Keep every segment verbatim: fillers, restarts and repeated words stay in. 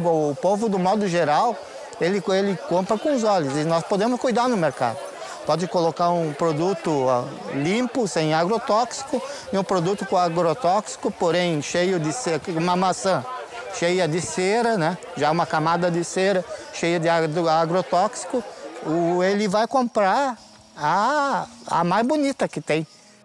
o povo, do modo geral, ele, ele compra com os olhos e nós podemos cuidar no mercado. Pode colocar um produto limpo, sem agrotóxico, e um produto com agrotóxico, porém cheio de cera, uma maçã cheia de cera, né? Já uma camada de cera cheia de agrotóxico, o, ele vai comprar a, a mais bonita que tem.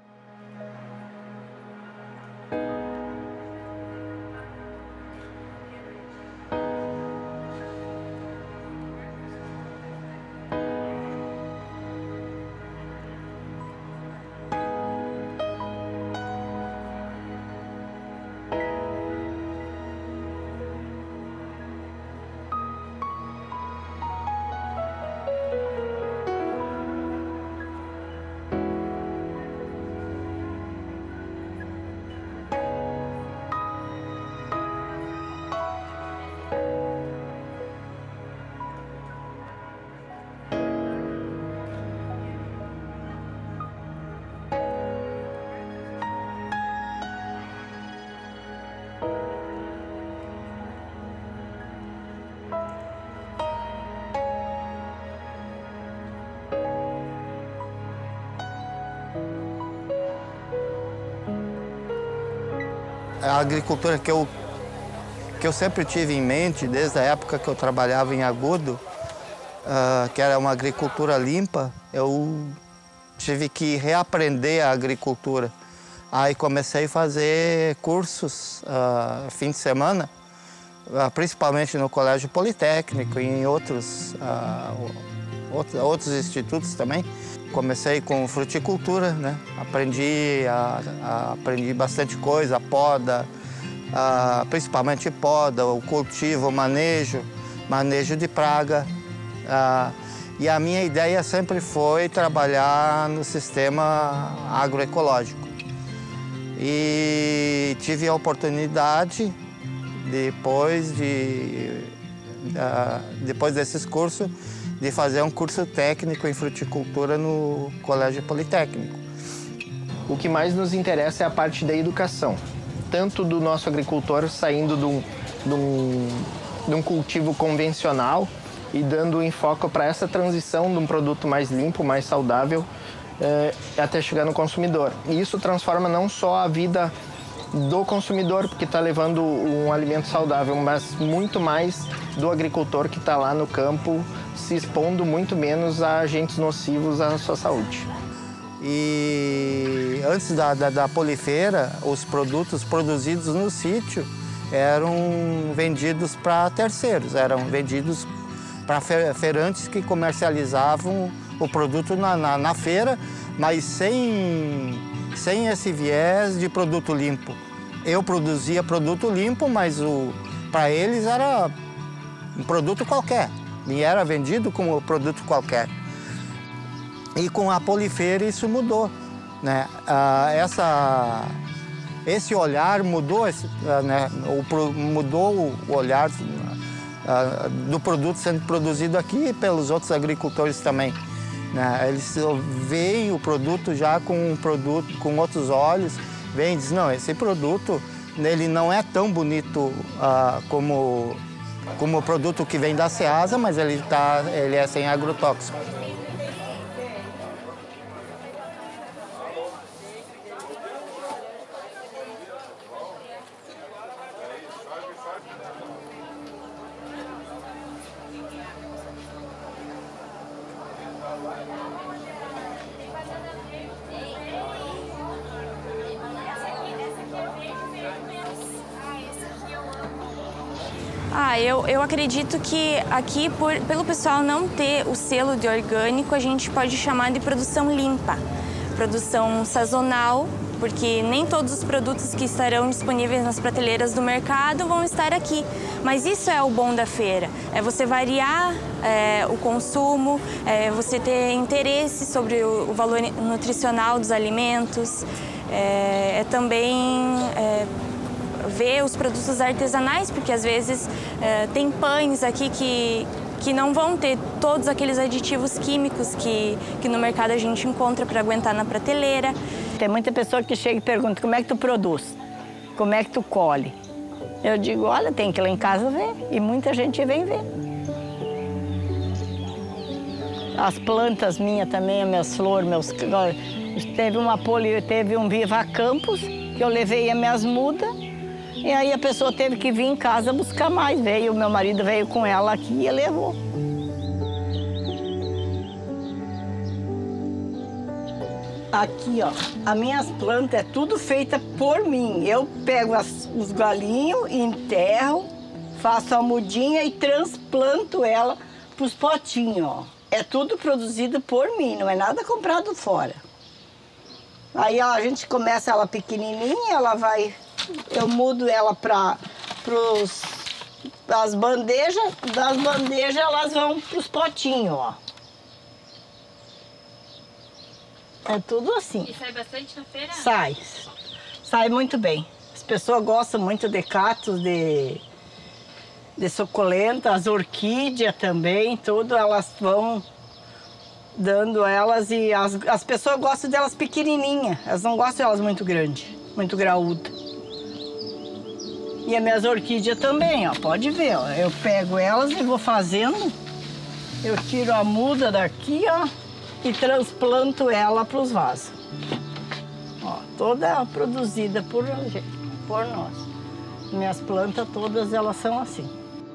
A agricultura que eu, que eu sempre tive em mente, desde a época que eu trabalhava em Agudo, uh, que era uma agricultura limpa, eu tive que reaprender a agricultura. Aí comecei a fazer cursos uh, fim de semana, uh, principalmente no Colégio Politécnico e em outros, uh, outros, outros institutos também. Comecei com fruticultura, né? Aprendi, a, a, aprendi bastante coisa, a poda, a, principalmente poda, o cultivo, o manejo, manejo de praga. A, e a minha ideia sempre foi trabalhar no sistema agroecológico. E tive a oportunidade, depois, de, a, depois desses cursos, de fazer um curso técnico em fruticultura no Colégio Politécnico. O que mais nos interessa é a parte da educação, tanto do nosso agricultor saindo de um, de um, de um cultivo convencional e dando enfoque para essa transição de um produto mais limpo, mais saudável, é, até chegar no consumidor. E isso transforma não só a vida do consumidor, porque está levando um alimento saudável, mas muito mais do agricultor que está lá no campo, se expondo muito menos a agentes nocivos à sua saúde. E antes da, da, da polifeira, os produtos produzidos no sítio eram vendidos para terceiros, eram vendidos para feirantes que comercializavam o produto na, na, na feira, mas sem, sem esse viés de produto limpo. Eu produzia produto limpo, mas para eles era um produto qualquer. E era vendido como produto qualquer. E com a polifeira isso mudou, né? Ah, essa, esse olhar mudou, esse, né? o, mudou o olhar ah, do produto sendo produzido aqui pelos outros agricultores também, né? Eles veem o produto já com um produto com outros olhos, veem e dizem, não, esse produto ele não é tão bonito ah, como como o produto que vem da Ceasa, mas ele, tá, ele é sem agrotóxico. Ah, eu, eu acredito que aqui, por, pelo pessoal não ter o selo de orgânico, a gente pode chamar de produção limpa, produção sazonal, porque nem todos os produtos que estarão disponíveis nas prateleiras do mercado vão estar aqui. Mas isso é o bom da feira, é você variar é, o consumo, é você ter interesse sobre o, o valor nutricional dos alimentos, é, é também é, ver os produtos artesanais, porque às vezes é, tem pães aqui que, que não vão ter todos aqueles aditivos químicos que, que no mercado a gente encontra para aguentar na prateleira. Tem muita pessoa que chega e pergunta como é que tu produz, como é que tu colhe. Eu digo, olha, tem que ir lá em casa ver. E muita gente vem ver. As plantas minhas também, as minhas flores, meus... Teve uma poli... teve um Viva Campos, que eu levei as minhas mudas. E aí a pessoa teve que vir em casa buscar mais. Veio, o meu marido veio com ela aqui e levou. Aqui, ó, as minhas plantas é tudo feita por mim. Eu pego as, os galinhos, enterro, faço a mudinha e transplanto ela pros potinhos, ó. É tudo produzido por mim, não é nada comprado fora. Aí ó, a gente começa ela pequenininha, ela vai... Eu mudo ela para as bandejas, das bandejas elas vão para os potinhos, ó. É tudo assim. E sai bastante na feira? Sai. Sai muito bem. As pessoas gostam muito de cactos, de, de suculenta, as orquídeas também, tudo, elas vão dando elas e as, as pessoas gostam delas pequenininhas, elas não gostam delas muito grandes, muito graúdas. E as minhas orquídeas também, ó, pode ver, ó. Eu pego elas e vou fazendo, eu tiro a muda daqui, ó, e transplanto ela para os vasos. Ó, toda produzida por, por nós. Minhas plantas todas, elas são assim.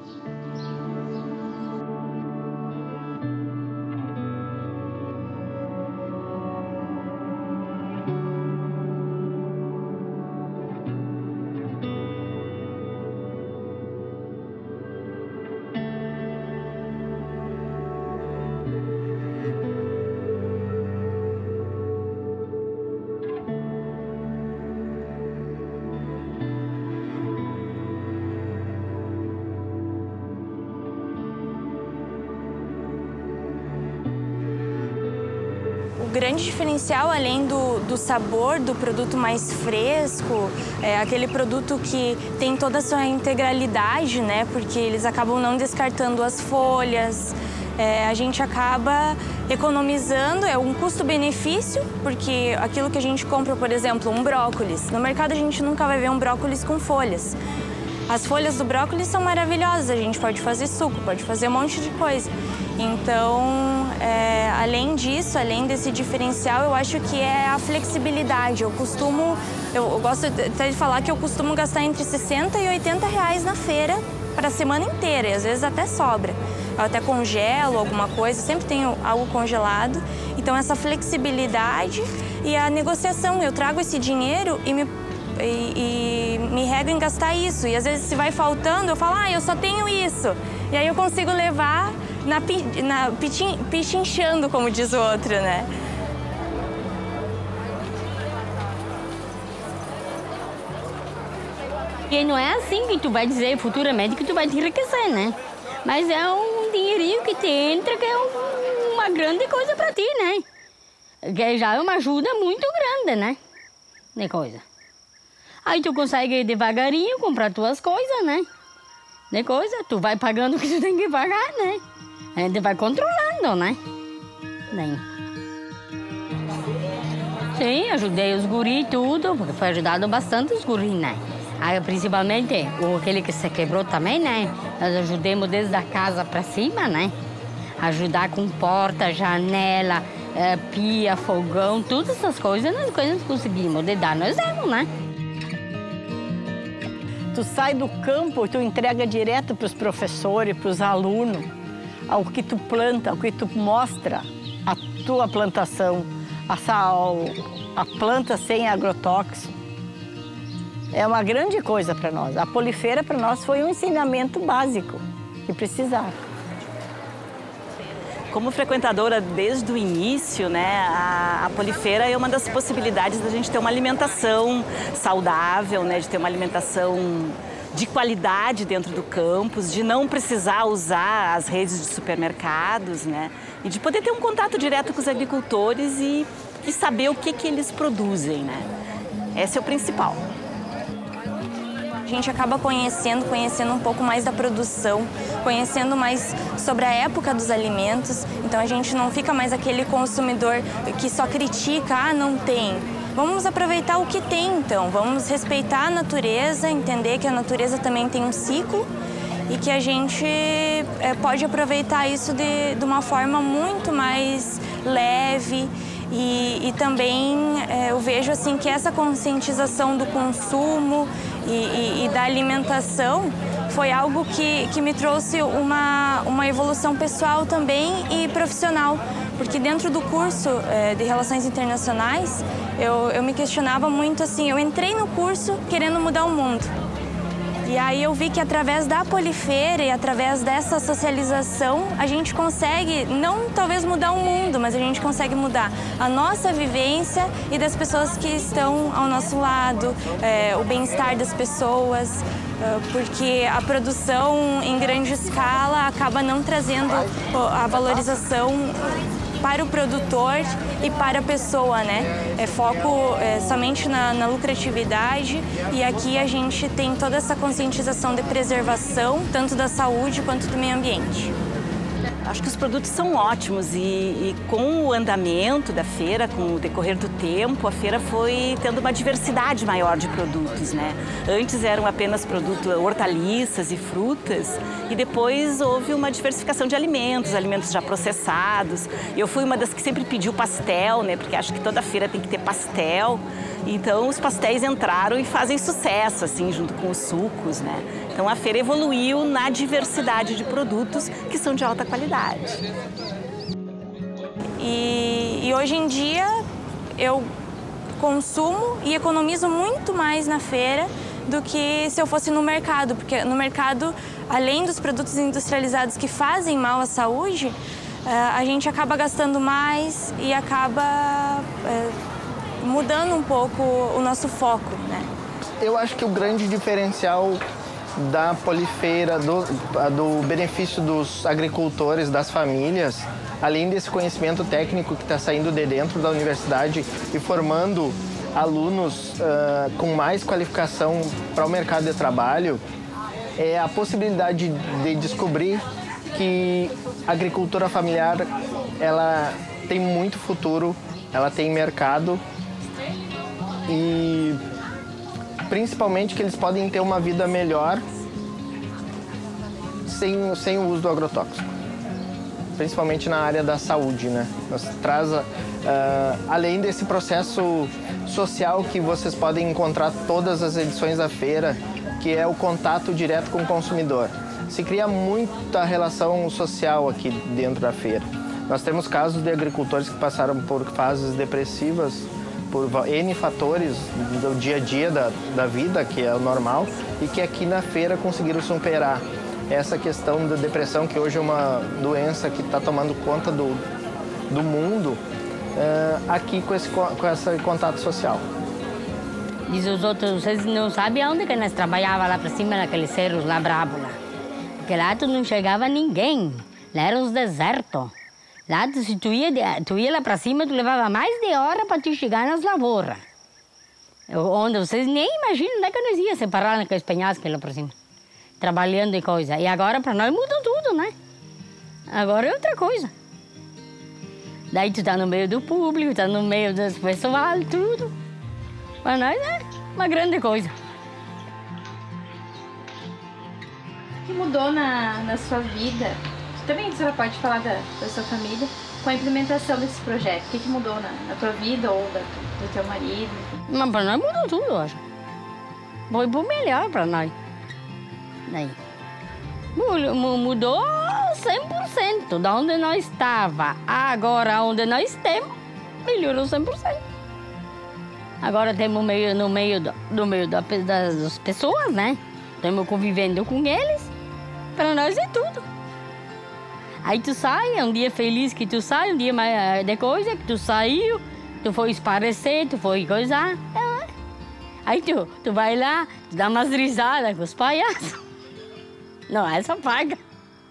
O grande diferencial, além do, do sabor do produto mais fresco, é aquele produto que tem toda a sua integralidade, né? Porque eles acabam não descartando as folhas. É, a gente acaba economizando, é um custo-benefício, porque aquilo que a gente compra, por exemplo, um brócolis, no mercado a gente nunca vai ver um brócolis com folhas. As folhas do brócolis são maravilhosas, a gente pode fazer suco, pode fazer um monte de coisa. Então, é, além disso, além desse diferencial, eu acho que é a flexibilidade. Eu costumo, eu, eu gosto até de falar que eu costumo gastar entre sessenta e oitenta reais na feira para a semana inteira, e às vezes até sobra. Eu até congelo alguma coisa, sempre tenho algo congelado. Então, essa flexibilidade e a negociação. Eu trago esse dinheiro e me E, e me rego em gastar isso. E às vezes se vai faltando, eu falo, ah, eu só tenho isso. E aí eu consigo levar na, na pichin, pichinchando, como diz o outro, né? E não é assim que tu vai dizer futuramente que tu vai te enriquecer, né? Mas é um dinheirinho que te entra, que é um, uma grande coisa pra ti, né? Que já é uma ajuda muito grande, né? De coisa. Aí tu consegue devagarinho comprar tuas coisas, né? De coisa, tu vai pagando o que tu tem que pagar, né? A gente vai controlando, né? Bem. Sim, ajudei os guris e tudo, porque foi ajudado bastante os guris, né? Aí, principalmente, o, aquele que se quebrou também, né? Nós ajudamos desde a casa pra cima, né? Ajudar com porta, janela, é, pia, fogão, todas essas coisas, nós coisas conseguimos. De dar, nós demos, né? Tu sai do campo e tu entrega direto para os professores, para os alunos, ao que tu planta, ao que tu mostra a tua plantação, a, a planta sem agrotóxico. É uma grande coisa para nós. A Polifeira para nós foi um ensinamento básico que precisava. Como frequentadora desde o início, né, a, a Polifeira é uma das possibilidades da gente ter uma alimentação saudável, né, de ter uma alimentação de qualidade dentro do campus, de não precisar usar as redes de supermercados, né, e de poder ter um contato direto com os agricultores e, e saber o que, que eles produzem, né. Esse é o principal. A gente acaba conhecendo, conhecendo um pouco mais da produção, conhecendo mais sobre a época dos alimentos. Então a gente não fica mais aquele consumidor que só critica, ah, não tem. vamos aproveitar o que tem então, vamos respeitar a natureza, entender que a natureza também tem um ciclo e que a gente é, pode aproveitar isso de, de uma forma muito mais leve. E, e também é, eu vejo assim que essa conscientização do consumo e, e, e da alimentação foi algo que, que me trouxe uma, uma evolução pessoal também e profissional, porque dentro do curso é, de Relações Internacionais eu, eu me questionava muito assim, eu entrei no curso querendo mudar o mundo. E aí eu vi que através da Polifeira e através dessa socialização, a gente consegue, não talvez mudar o mundo, mas a gente consegue mudar a nossa vivência e das pessoas que estão ao nosso lado, é, o bem-estar das pessoas, é, porque a produção em grande escala acaba não trazendo a valorização para o produtor e para a pessoa, né? É foco é, somente na, na lucratividade e aqui a gente tem toda essa conscientização de preservação, tanto da saúde quanto do meio ambiente. Acho que os produtos são ótimos e, e com o andamento da feira, com o decorrer do tempo, a feira foi tendo uma diversidade maior de produtos, né? Antes eram apenas produtos, hortaliças e frutas e depois houve uma diversificação de alimentos, alimentos já processados. Eu fui uma das que sempre pediu pastel, né? Porque acho que toda feira tem que ter pastel. Então os pastéis entraram e fazem sucesso, assim, junto com os sucos, né? Então a feira evoluiu na diversidade de produtos que são de alta qualidade. E, e hoje em dia eu consumo e economizo muito mais na feira do que se eu fosse no mercado, porque no mercado, além dos produtos industrializados que fazem mal à saúde, a gente acaba gastando mais e acaba mudando um pouco o nosso foco, né? Eu acho que o grande diferencial da Polifeira, do, do benefício dos agricultores, das famílias, além desse conhecimento técnico que está saindo de dentro da universidade e formando alunos uh, com mais qualificação para o mercado de trabalho, é a possibilidade de descobrir que a agricultura familiar ela tem muito futuro, ela tem mercado e principalmente que eles podem ter uma vida melhor sem, sem o uso do agrotóxico, principalmente na área da saúde, né? Nós traz, uh, além desse processo social que vocês podem encontrar todas as edições da feira, que é o contato direto com o consumidor. Se cria muita relação social aqui dentro da feira. Nós temos casos de agricultores que passaram por fases depressivas, por N fatores do dia a dia da, da vida, que é o normal, e que aqui na feira conseguiram superar essa questão da depressão, que hoje é uma doença que está tomando conta do, do mundo, uh, aqui com esse, com esse contato social. Diz os outros, vocês não sabem aonde que nós trabalhávamos lá para cima, naqueles cerros lá bravos lá. Porque lá tu não chegava ninguém, lá eram os desertos. Lá, se tu ia, tu ia lá para cima, tu levava mais de hora para tu chegar nas lavouras. Onde vocês nem imaginam onde é que nós íamos separar naqueles penhascos lá para cima. Trabalhando e coisa. E agora para nós mudou tudo, né? Agora é outra coisa. Daí tu tá no meio do público, tá no meio das pessoas, tudo. Para nós é uma grande coisa. O que mudou na, na sua vida? Também a senhora pode falar da, da sua família com a implementação desse projeto. O que, que mudou na, na tua vida ou da, do teu marido? Mas para nós mudou tudo, eu acho. Foi por melhor para nós. Daí. Mudou cem por cento. Da onde nós estava, agora onde nós temos, melhorou cem por cento. Agora temos meio, no meio, do, no meio da, das pessoas, né? Estamos convivendo com eles. Para nós é tudo. Aí tu sai, é um dia feliz que tu sai, um dia mais de coisa que tu saiu, tu foi esparecer, tu foi coisar. É. Aí tu, tu vai lá, tu dá umas risadas com os palhaços. Não, essa paga.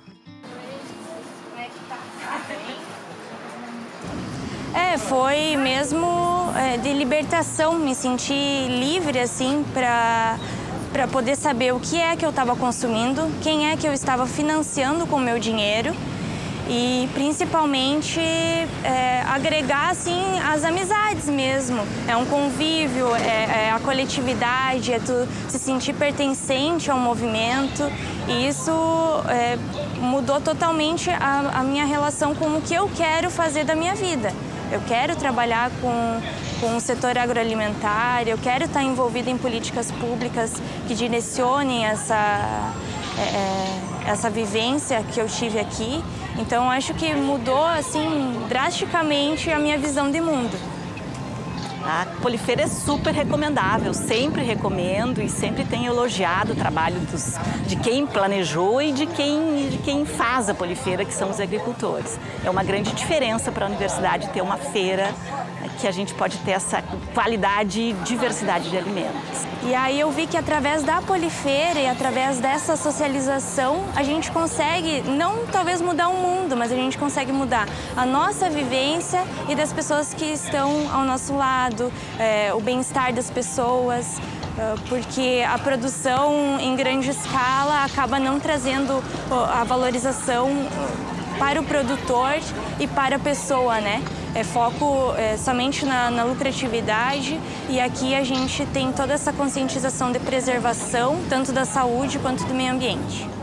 É, foi mesmo é, de libertação, me senti livre, assim, para para poder saber o que é que eu estava consumindo, quem é que eu estava financiando com o meu dinheiro e principalmente é, agregar assim as amizades mesmo. É um convívio, é, é a coletividade, é tu se sentir pertencente ao movimento, e isso é, mudou totalmente a, a minha relação com o que eu quero fazer da minha vida. Eu quero trabalhar com, com o setor agroalimentar, eu quero estar envolvida em políticas públicas que direcionem essa, é, essa vivência que eu tive aqui. Então, acho que mudou, assim, drasticamente a minha visão de mundo. A Polifeira é super recomendável, sempre recomendo e sempre tenho elogiado o trabalho dos, de quem planejou e de quem, de quem faz a Polifeira, que são os agricultores. É uma grande diferença para a universidade ter uma feira que a gente pode ter essa qualidade e diversidade de alimentos. E aí eu vi que através da Polifeira e através dessa socialização, a gente consegue, não talvez mudar o mundo, mas a gente consegue mudar a nossa vivência e das pessoas que estão ao nosso lado, é, o bem-estar das pessoas, é, porque a produção em grande escala acaba não trazendo a valorização para o produtor e para a pessoa, né? É foco é, somente na, na lucratividade, e aqui a gente tem toda essa conscientização de preservação, tanto da saúde quanto do meio ambiente.